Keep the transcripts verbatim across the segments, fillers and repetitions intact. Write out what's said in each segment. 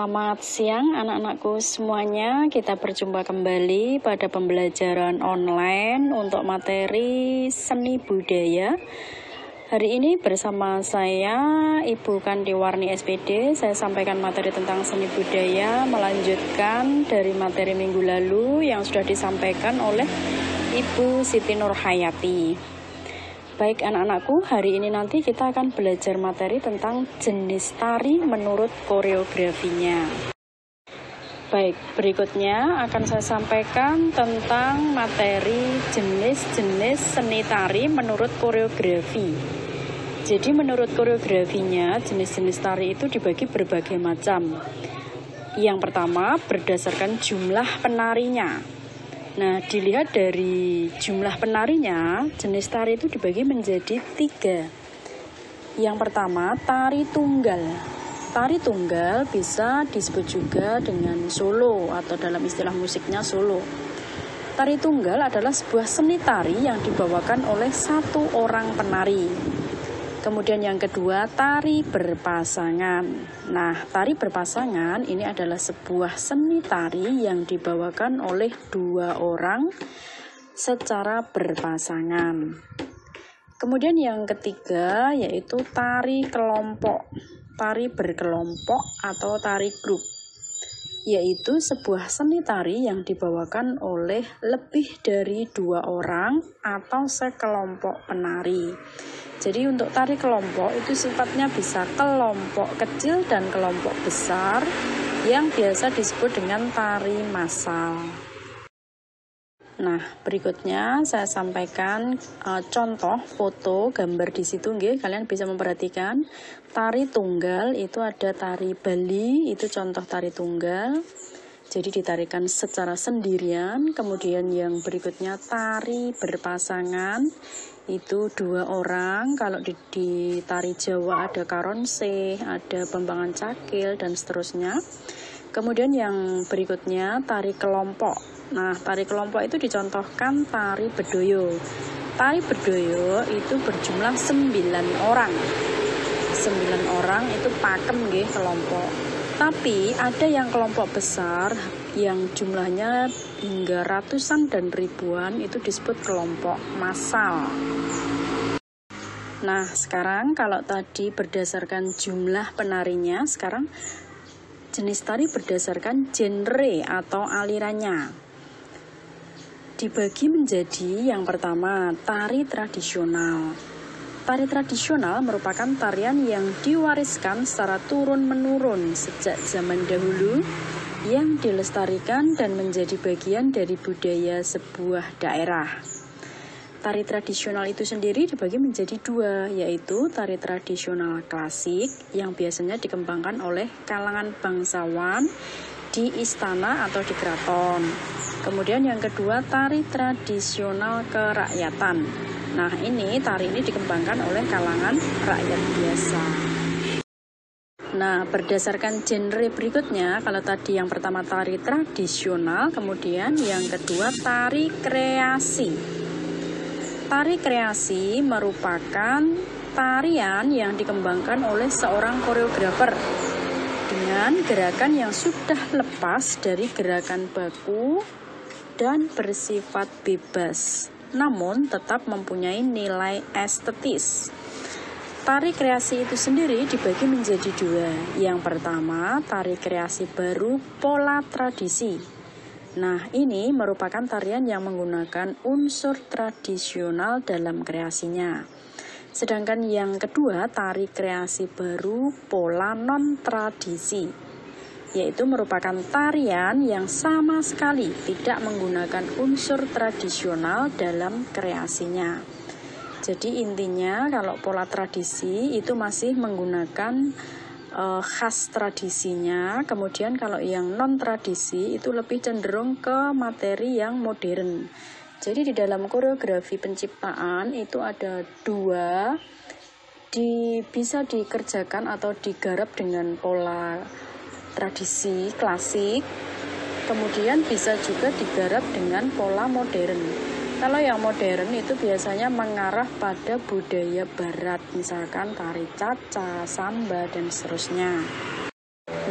Selamat siang anak-anakku semuanya, kita berjumpa kembali pada pembelajaran online untuk materi seni budaya. Hari ini bersama saya Ibu Kandiwarni S P D, saya sampaikan materi tentang seni budaya, melanjutkan dari materi minggu lalu yang sudah disampaikan oleh Ibu Siti Nurhayati. Baik anak-anakku, hari ini nanti kita akan belajar materi tentang jenis tari menurut koreografinya. Baik, berikutnya akan saya sampaikan tentang materi jenis-jenis seni tari menurut koreografi. Jadi menurut koreografinya, jenis-jenis tari itu dibagi berbagai macam. Yang pertama, berdasarkan jumlah penarinya. Nah, dilihat dari jumlah penarinya, jenis tari itu dibagi menjadi tiga. Yang pertama, tari tunggal. Tari tunggal bisa disebut juga dengan solo atau dalam istilah musiknya solo. Tari tunggal adalah sebuah seni tari yang dibawakan oleh satu orang penari. Kemudian yang kedua, tari berpasangan. Nah, tari berpasangan ini adalah sebuah seni tari yang dibawakan oleh dua orang secara berpasangan. Kemudian yang ketiga yaitu tari kelompok. Tari berkelompok atau tari grup, yaitu sebuah seni tari yang dibawakan oleh lebih dari dua orang atau sekelompok penari. Jadi untuk tari kelompok itu sifatnya bisa kelompok kecil dan kelompok besar yang biasa disebut dengan tari massal. Nah, berikutnya saya sampaikan uh, contoh foto gambar di situ nggih, kalian bisa memperhatikan. Tari tunggal itu ada tari Bali, itu contoh tari tunggal. Jadi ditarikan secara sendirian. Kemudian yang berikutnya tari berpasangan, itu dua orang. Kalau di, di tari Jawa ada karonse, ada bambangan cakil dan seterusnya. Kemudian yang berikutnya tari kelompok. Nah, tari kelompok itu dicontohkan tari bedoyo. Tari bedoyo itu berjumlah sembilan orang. Sembilan orang itu pakem nggih kelompok. Tapi ada yang kelompok besar yang jumlahnya hingga ratusan dan ribuan, itu disebut kelompok massal. Nah, sekarang kalau tadi berdasarkan jumlah penarinya, sekarang jenis tari berdasarkan genre atau alirannya. Dibagi menjadi yang pertama, tari tradisional. Tari tradisional merupakan tarian yang diwariskan secara turun-menurun sejak zaman dahulu, yang dilestarikan dan menjadi bagian dari budaya sebuah daerah. Tari tradisional itu sendiri dibagi menjadi dua, yaitu tari tradisional klasik yang biasanya dikembangkan oleh kalangan bangsawan di istana atau di keraton. Kemudian yang kedua, tari tradisional kerakyatan. Nah, ini tari ini dikembangkan oleh kalangan rakyat biasa. Nah, berdasarkan genre berikutnya, kalau tadi yang pertama tari tradisional, kemudian yang kedua tari kreasi. Tari kreasi merupakan tarian yang dikembangkan oleh seorang koreografer dengan gerakan yang sudah lepas dari gerakan baku dan bersifat bebas, namun tetap mempunyai nilai estetis. Tari kreasi itu sendiri dibagi menjadi dua. Yang pertama, tari kreasi baru pola tradisi. Nah, ini merupakan tarian yang menggunakan unsur tradisional dalam kreasinya. Sedangkan yang kedua, tari kreasi baru pola non-tradisi, yaitu merupakan tarian yang sama sekali tidak menggunakan unsur tradisional dalam kreasinya. Jadi intinya kalau pola tradisi itu masih menggunakan e, khas tradisinya, kemudian kalau yang non tradisi itu lebih cenderung ke materi yang modern. Jadi di dalam koreografi penciptaan itu ada dua, di, bisa dikerjakan atau digarap dengan pola tradisi klasik, kemudian bisa juga digarap dengan pola modern. Kalau yang modern itu biasanya mengarah pada budaya barat, misalkan tari caca, samba, dan seterusnya.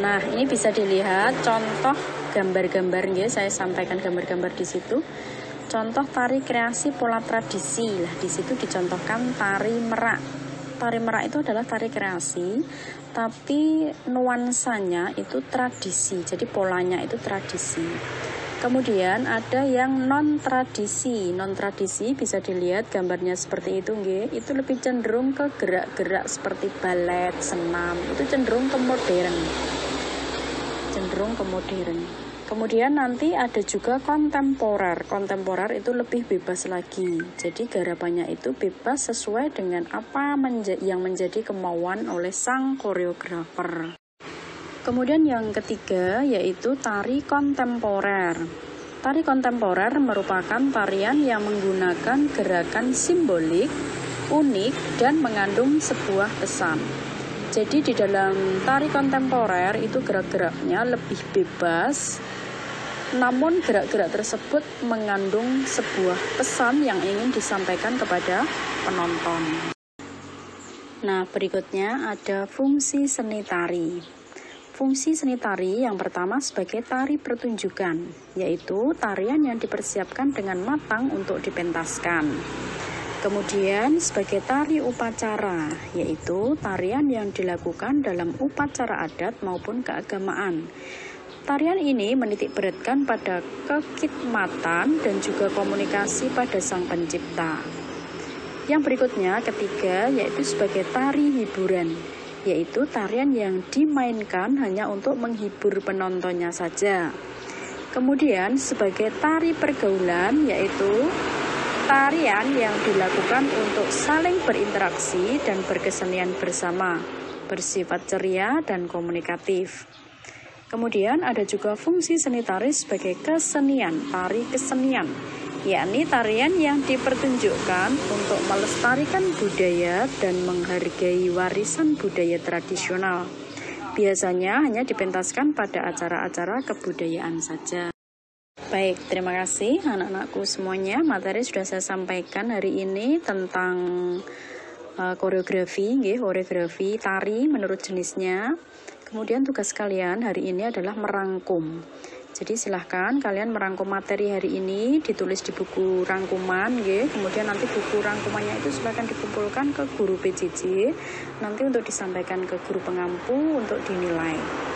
Nah, ini bisa dilihat contoh gambar-gambar nggih, saya sampaikan gambar-gambar di situ. Contoh tari kreasi pola tradisi. Lah, di situ dicontohkan tari merak. Tari merak itu adalah tari kreasi, tapi nuansanya itu tradisi. Jadi polanya itu tradisi. Kemudian ada yang non tradisi. Non tradisi bisa dilihat gambarnya seperti itu nggih. Itu lebih cenderung ke gerak-gerak seperti balet, senam. Itu cenderung ke modern. Cenderung ke modern. Kemudian nanti ada juga kontemporer. Kontemporer itu lebih bebas lagi. Jadi garapannya itu bebas sesuai dengan apa menja- yang menjadi kemauan oleh sang koreografer. Kemudian yang ketiga yaitu tari kontemporer. Tari kontemporer merupakan tarian yang menggunakan gerakan simbolik, unik, dan mengandung sebuah pesan. Jadi di dalam tari kontemporer itu gerak-geraknya lebih bebas, namun gerak-gerak tersebut mengandung sebuah pesan yang ingin disampaikan kepada penonton. Nah, berikutnya ada fungsi seni tari. Fungsi seni tari yang pertama sebagai tari pertunjukan, yaitu tarian yang dipersiapkan dengan matang untuk dipentaskan. Kemudian sebagai tari upacara, yaitu tarian yang dilakukan dalam upacara adat maupun keagamaan. Tarian ini menitik beratkan pada kekidmatan dan juga komunikasi pada sang pencipta. Yang berikutnya ketiga yaitu sebagai tari hiburan, yaitu tarian yang dimainkan hanya untuk menghibur penontonnya saja. Kemudian sebagai tari pergaulan, yaitu tarian yang dilakukan untuk saling berinteraksi dan berkesenian bersama, bersifat ceria dan komunikatif. Kemudian ada juga fungsi seni tari sebagai kesenian, tari kesenian, yakni tarian yang dipertunjukkan untuk melestarikan budaya dan menghargai warisan budaya tradisional. Biasanya hanya dipentaskan pada acara-acara kebudayaan saja. Baik, terima kasih anak-anakku semuanya. Materi sudah saya sampaikan hari ini tentang uh, koreografi, nggih, koreografi tari menurut jenisnya. Kemudian tugas kalian hari ini adalah merangkum. Jadi silahkan kalian merangkum materi hari ini, ditulis di buku rangkuman, nggih. Kemudian nanti buku rangkumannya itu silahkan dikumpulkan ke guru P J J, nanti untuk disampaikan ke guru pengampu untuk dinilai.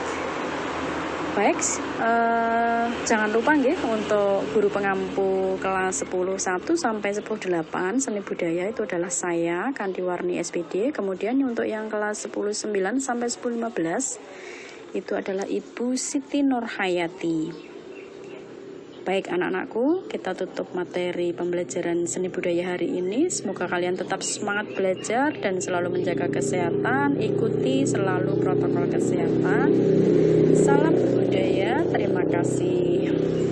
Baik, eh, jangan lupa nggih untuk guru pengampu kelas sepuluh satu sampai sepuluh delapan seni budaya itu adalah saya, Kandiwarni S P D. Kemudian untuk yang kelas sepuluh sembilan sampai sepuluh lima belas itu adalah Ibu Siti Nurhayati. Baik anak-anakku, kita tutup materi pembelajaran seni budaya hari ini. Semoga kalian tetap semangat belajar dan selalu menjaga kesehatan. Ikuti selalu protokol kesehatan. Salam budaya, terima kasih.